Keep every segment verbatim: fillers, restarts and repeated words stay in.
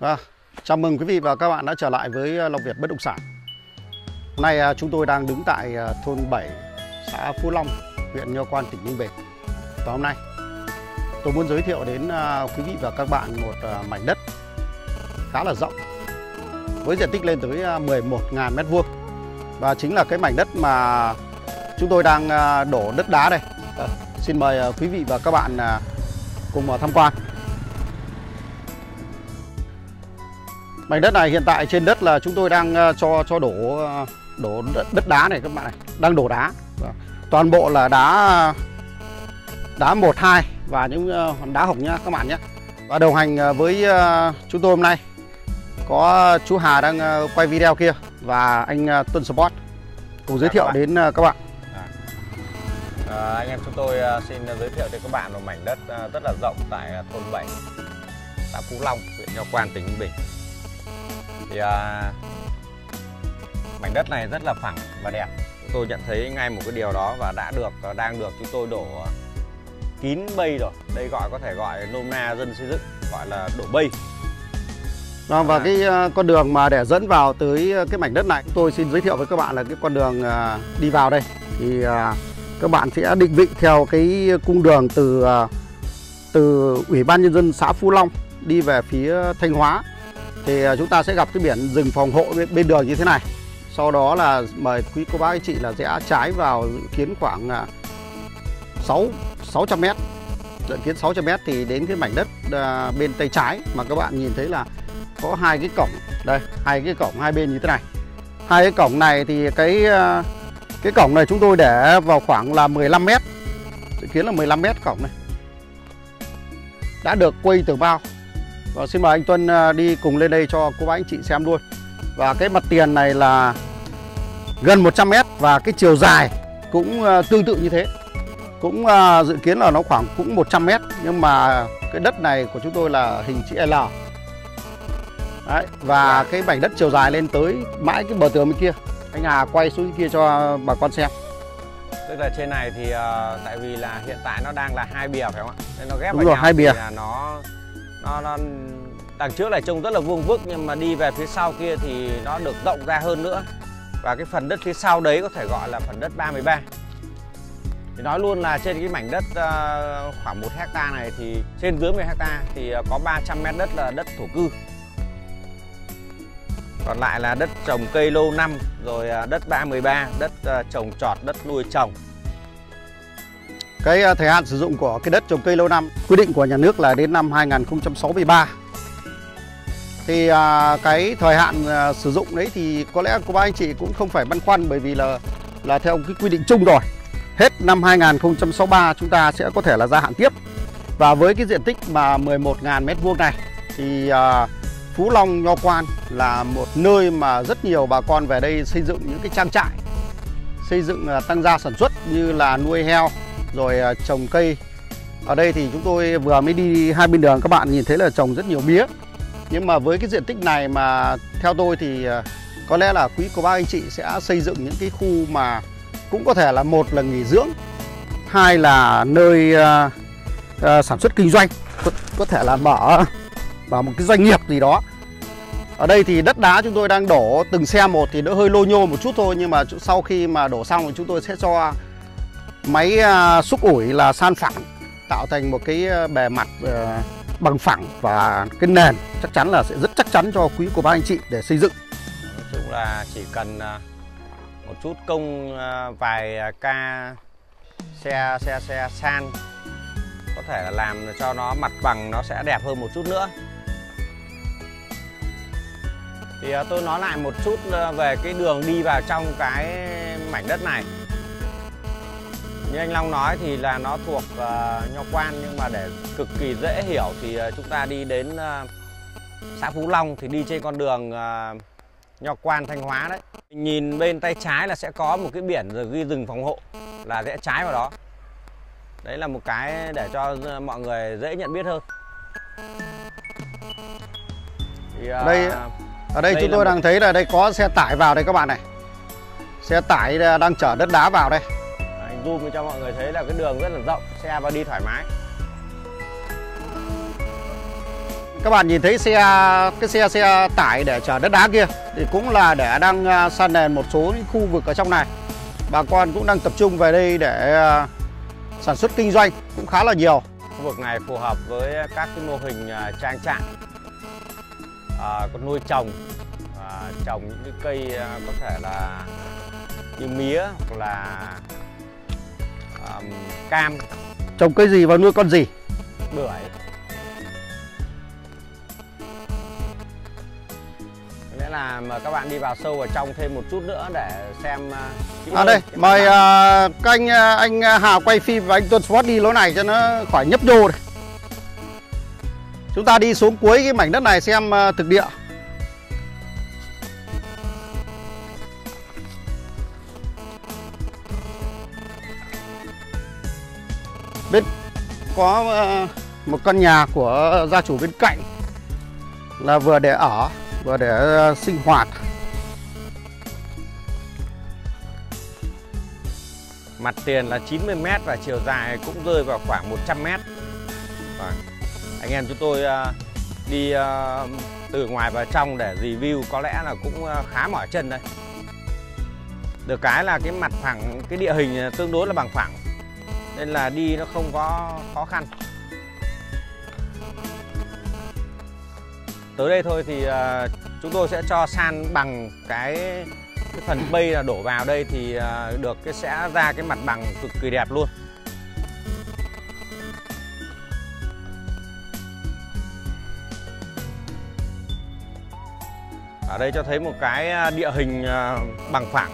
À, chào mừng quý vị và các bạn đã trở lại với Long Việt Bất Động Sản. Hôm nay chúng tôi đang đứng tại thôn bảy, xã Phú Long, huyện Nho Quan, tỉnh Ninh Bình. Và hôm nay tôi muốn giới thiệu đến quý vị và các bạn một mảnh đất khá là rộng với diện tích lên tới mười một nghìn mét vuông. Và chính là cái mảnh đất mà chúng tôi đang đổ đất đá đây. À, xin mời quý vị và các bạn cùng vào tham quan. Mảnh đất này hiện tại trên đất là chúng tôi đang cho cho đổ đổ đất đá này các bạn này, đang đổ đá. Toàn bộ là đá đá một hai và những đá hộc nhá các bạn nhé. Và đồng hành với chúng tôi hôm nay có chú Hà đang quay video kia và anh Tuân Sport cùng giới thiệu đến các bạn. À, anh em chúng tôi xin giới thiệu đến các bạn một mảnh đất rất là rộng tại thôn bảy, xã Phú Long, huyện Nho Quan, tỉnh Ninh Bình. Thì à, mảnh đất này rất là phẳng và đẹp. Chúng tôi nhận thấy ngay một cái điều đó và đã được đang được chúng tôi đổ kín bây rồi. Đây gọi có thể gọi nôm na dân xây dựng gọi là đổ bây. Và, và à. cái con đường mà để dẫn vào tới cái mảnh đất này, tôi xin giới thiệu với các bạn là cái con đường đi vào đây. Thì các bạn sẽ định vị theo cái cung đường từ từ Ủy ban Nhân dân xã Phú Long đi về phía Thanh Hóa. Thì chúng ta sẽ gặp cái biển rừng phòng hộ bên, bên đường như thế này. Sau đó là mời quý cô bác anh chị là rẽ trái vào dự kiến khoảng sáu trăm mét. Dự kiến sáu trăm mét thì đến cái mảnh đất uh, bên tay trái mà các bạn nhìn thấy là có hai cái cổng. Đây, hai cái cổng hai bên như thế này. Hai cái cổng này thì cái uh, cái cổng này chúng tôi để vào khoảng là mười lăm mét. Dự kiến là mười lăm mét cổng này. Đã được quây tường bao. Và xin mời anh Tuân đi cùng lên đây cho cô bác anh chị xem luôn. Và cái mặt tiền này là gần một trăm mét và cái chiều dài cũng tương tự như thế. Cũng dự kiến là nó khoảng cũng một trăm mét. Nhưng mà cái đất này của chúng tôi là hình chữ L. Đấy, và cái mảnh đất chiều dài lên tới mãi cái bờ tường bên kia. Anh Hà quay xuống kia cho bà con xem. Tức là trên này thì uh, tại vì là hiện tại nó đang là hai bìa phải không ạ? Nên nó ghép Đúng vào rồi, nhau hai bìa. Thì là nó nó nó đằng trước này trông rất là vuông vức nhưng mà đi về phía sau kia thì nó được rộng ra hơn nữa. Và cái phần đất phía sau đấy có thể gọi là phần đất ba mươi ba. Thì nói luôn là trên cái mảnh đất uh, khoảng một hecta này thì trên dưới mười hecta thì uh, có ba trăm mét đất là đất thổ cư. Còn lại là đất trồng cây lâu năm, rồi uh, đất ba mươi ba, đất uh, trồng trọt, đất nuôi trồng. Cái thời hạn sử dụng của cái đất trồng cây lâu năm quy định của nhà nước là đến năm hai nghìn không trăm sáu mươi ba. Thì à, cái thời hạn à, sử dụng đấy thì có lẽ cô bác anh chị cũng không phải băn khoăn, bởi vì là là theo cái quy định chung rồi. Hết năm hai nghìn không trăm sáu mươi ba chúng ta sẽ có thể là gia hạn tiếp. Và với cái diện tích mà mười một nghìn mét vuông này thì à, Phú Long Nho Quan là một nơi mà rất nhiều bà con về đây xây dựng những cái trang trại, xây dựng à, tăng gia sản xuất như là nuôi heo, rồi trồng cây. Ở đây thì chúng tôi vừa mới đi hai bên đường các bạn nhìn thấy là trồng rất nhiều mía. Nhưng mà với cái diện tích này mà theo tôi thì có lẽ là quý cô bác anh chị sẽ xây dựng những cái khu mà cũng có thể là một là nghỉ dưỡng, hai là nơi uh, uh, sản xuất kinh doanh, có, có thể là mở mở một cái doanh nghiệp gì đó. Ở đây thì đất đá chúng tôi đang đổ từng xe một thì đỡ hơi lô nhô một chút thôi, nhưng mà sau khi mà đổ xong thì chúng tôi sẽ cho máy uh, xúc ủi là san phẳng, tạo thành một cái bề mặt uh, bằng phẳng, và cái nền chắc chắn là sẽ rất chắc chắn cho quý cô bác anh chị để xây dựng. Nói chung là chỉ cần uh, một chút công uh, vài ca xe xe xe san có thể là làm cho nó mặt bằng nó sẽ đẹp hơn một chút nữa. Thì uh, tôi nói lại một chút uh, về cái đường đi vào trong cái mảnh đất này. Như anh Long nói thì là nó thuộc uh, Nho Quan, nhưng mà để cực kỳ dễ hiểu thì uh, chúng ta đi đến uh, xã Phú Long thì đi trên con đường uh, Nho Quan Thanh Hóa đấy. Nhìn bên tay trái là sẽ có một cái biển rồi ghi rừng phòng hộ, là rẽ trái vào đó. Đấy là một cái để cho mọi người dễ nhận biết hơn. Thì, uh, đây ở đây, đây chúng tôi đang một... thấy là đây có xe tải vào đây các bạn này. Xe tải đang chở đất đá vào đây. Zoom cho mọi người thấy là cái đường rất là rộng, xe vào đi thoải mái. Các bạn nhìn thấy xe cái xe xe tải để chở đất đá kia thì cũng là để đang san nền một số những khu vực ở trong này. Bà con cũng đang tập trung về đây để sản xuất kinh doanh cũng khá là nhiều. Khu vực này phù hợp với các cái mô hình trang trại, à, có nuôi trồng, à, trồng những cái cây có thể là như mía hoặc là à, cam. Trồng cây gì và nuôi con gì? Bưởi. Nghĩa là mời các bạn đi vào sâu vào trong thêm một chút nữa để xem uh, à đây mời uh, các anh uh, anh Hà quay phim và anh Tuấn Sport đi lối này cho nó khỏi nhấp nhô này. Chúng ta đi xuống cuối cái mảnh đất này xem uh, thực địa. Bên có uh, một căn nhà của gia chủ bên cạnh là vừa để ở vừa để uh, sinh hoạt. Mặt tiền là chín mươi mét và chiều dài cũng rơi vào khoảng một trăm mét. Và anh em chúng tôi uh, đi uh, từ ngoài vào trong để review có lẽ là cũng uh, khá mỏi chân đây. Được cái là cái mặt phẳng, cái địa hình tương đối là bằng phẳng nên là đi nó không có khó khăn. Tới đây thôi thì uh, chúng tôi sẽ cho san bằng cái, cái phần bay là đổ vào đây thì uh, được cái sẽ ra cái mặt bằng cực kỳ đẹp luôn. Ở đây cho thấy một cái địa hình uh, bằng phẳng,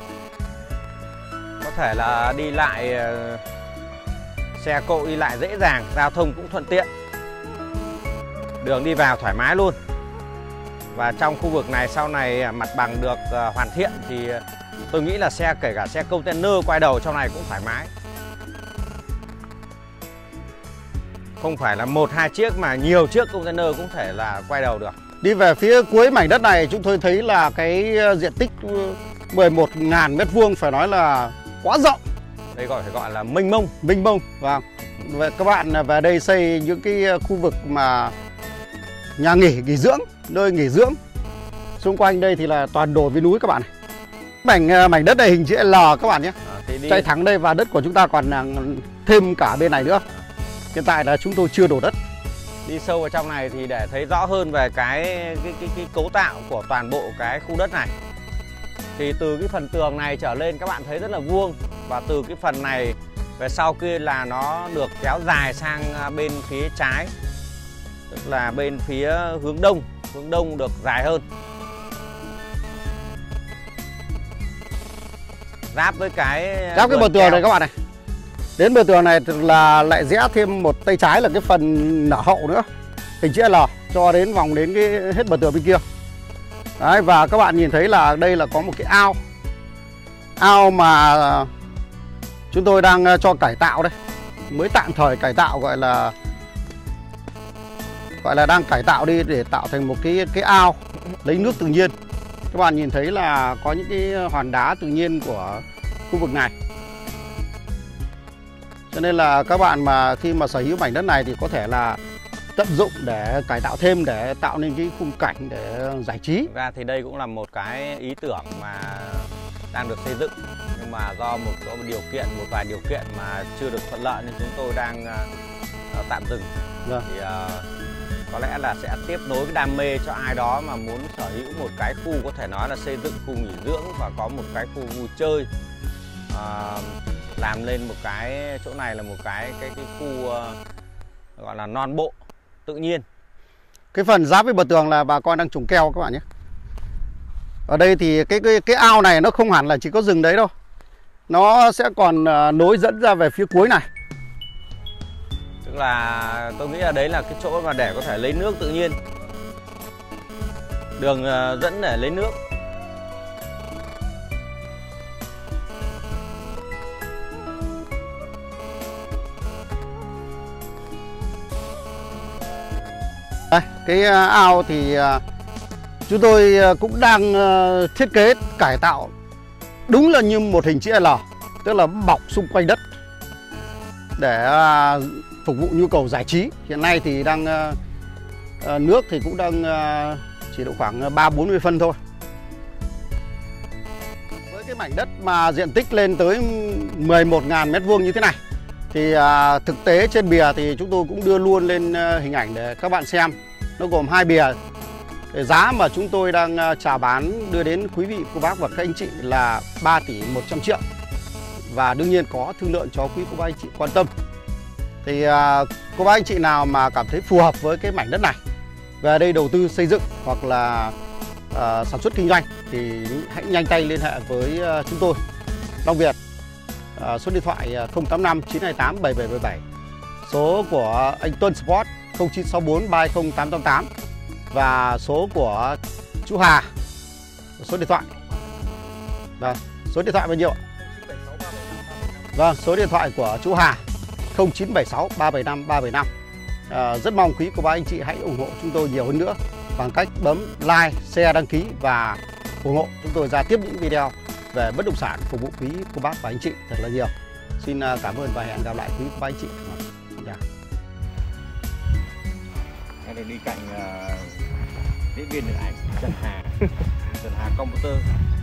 có thể là đi lại uh, xe cộ đi lại dễ dàng, giao thông cũng thuận tiện, đường đi vào thoải mái luôn. Và trong khu vực này sau này mặt bằng được uh, hoàn thiện thì tôi nghĩ là xe kể cả xe container quay đầu trong này cũng thoải mái. Không phải là một hai chiếc mà nhiều chiếc container cũng thể là quay đầu được. Đi về phía cuối mảnh đất này chúng tôi thấy là cái diện tích mười một nghìn mét vuông phải nói là quá rộng. Đây gọi phải gọi là mênh mông. Mênh mông. Và các bạn về đây xây những cái khu vực mà nhà nghỉ, nghỉ dưỡng, nơi nghỉ dưỡng. Xung quanh đây thì là toàn đồi với núi các bạn này. Mảnh mảnh đất này hình chữ L các bạn nhé. À, đi... Chạy thẳng đây và đất của chúng ta còn thêm cả bên này nữa. Hiện tại là chúng tôi chưa đổ đất. Đi sâu vào trong này thì để thấy rõ hơn về cái cái, cái, cái cấu tạo của toàn bộ cái khu đất này. Thì từ cái phần tường này trở lên các bạn thấy rất là vuông. Và từ cái phần này về sau kia là nó được kéo dài sang bên phía trái, tức là bên phía hướng đông, hướng đông được dài hơn, giáp với cái giáp cái bờ tường này các bạn này. Đến bờ tường này là lại rẽ thêm một tay trái là cái phần nở hậu nữa, hình chữ L cho đến vòng đến cái hết bờ tường bên kia. Đấy, và các bạn nhìn thấy là đây là có một cái ao, ao mà chúng tôi đang cho cải tạo đây, mới tạm thời cải tạo, gọi là gọi là đang cải tạo đi để tạo thành một cái cái ao lấy nước tự nhiên. Các bạn nhìn thấy là có những cái hòn đá tự nhiên của khu vực này. Cho nên là các bạn mà khi mà sở hữu mảnh đất này thì có thể là tận dụng để cải tạo thêm để tạo nên cái khung cảnh để giải trí. Thực ra thì đây cũng là một cái ý tưởng mà đang được xây dựng, nhưng mà do một số điều kiện, một vài điều kiện mà chưa được thuận lợi nên chúng tôi đang uh, tạm dừng. Dạ. Thì uh, có lẽ là sẽ tiếp nối cái đam mê cho ai đó mà muốn sở hữu một cái khu, có thể nói là xây dựng khu nghỉ dưỡng và có một cái khu vui chơi, uh, làm lên một cái chỗ này là một cái cái cái khu uh, gọi là non bộ tự nhiên. Cái phần giáp với bờ tường là bà con đang trồng keo các bạn nhé. Ở đây thì cái cái cái ao này nó không hẳn là chỉ có rừng đấy đâu, nó sẽ còn uh, nối dẫn ra về phía cuối này. Tức là tôi nghĩ là đấy là cái chỗ mà để có thể lấy nước tự nhiên, đường uh, dẫn để lấy nước. Đây, cái ao thì chúng tôi cũng đang thiết kế cải tạo đúng là như một hình chữ L, tức là bọc xung quanh đất để phục vụ nhu cầu giải trí. Hiện nay thì đang À, nước thì cũng đang à, chỉ độ khoảng ba bốn mươi phân thôi. Với cái mảnh đất mà diện tích lên tới mười một nghìn mét vuông như thế này thì à, thực tế trên bìa thì chúng tôi cũng đưa luôn lên à, hình ảnh để các bạn xem. Nó gồm hai bìa. Cái giá mà chúng tôi đang à, chào bán đưa đến quý vị, cô bác và các anh chị là ba tỷ một trăm triệu. Và đương nhiên có thương lượng cho quý cô bác anh chị quan tâm. Thì à, cô bác anh chị nào mà cảm thấy phù hợp với cái mảnh đất này, về đây đầu tư xây dựng hoặc là à, sản xuất kinh doanh thì hãy nhanh tay liên hệ với à, chúng tôi, Long Việt. À, số điện thoại không tám năm chín hai tám bảy bảy bảy bảy, số của anh Tuân Sport không chín sáu bốn ba không tám tám tám và số của chú Hà, số điện thoại. Vâng, số điện thoại bao nhiêu ạ? Vâng, số điện thoại của chú Hà không chín bảy sáu ba bảy năm ba bảy năm. À, rất mong quý cô bác anh chị hãy ủng hộ chúng tôi nhiều hơn nữa bằng cách bấm like, share, đăng ký và ủng hộ chúng tôi ra tiếp những video về bất động sản phục vụ quý cô bác và anh chị thật là nhiều. Xin cảm ơn và hẹn gặp lại quý cô bác anh chị. Yeah. Đây là đi cạnh uh, diễn viên điện ảnh Trần Hà, Trần Hà Computer.